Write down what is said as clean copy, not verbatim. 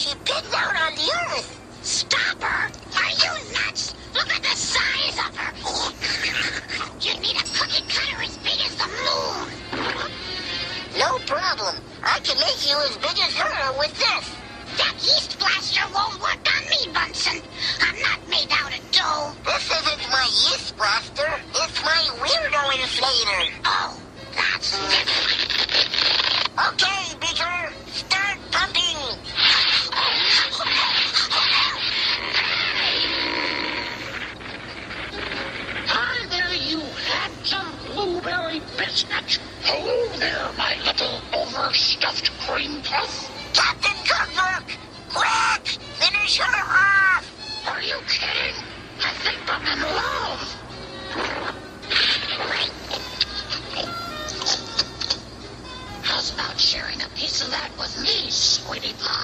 she pinned out on the earth. Stop her! Are you nuts? Look at the size of her! You need a cookie cutter as big as the moon! No problem. I can make you as big as her with this. That yeast blaster won't work on me, Bunsen. I'm not made out of dough. This isn't my yeast blaster. It's my weirdo inflator. Oh, that's different. Okay, Beaker. Start pumping. Hi there, you handsome blueberry biscuit. Hello there, my little overstuffed cream puff. Captain Cookbook! Quick! Finish her off! Are you kidding? I think I'm in love. How's about sharing a piece of that with me, sweetie pie?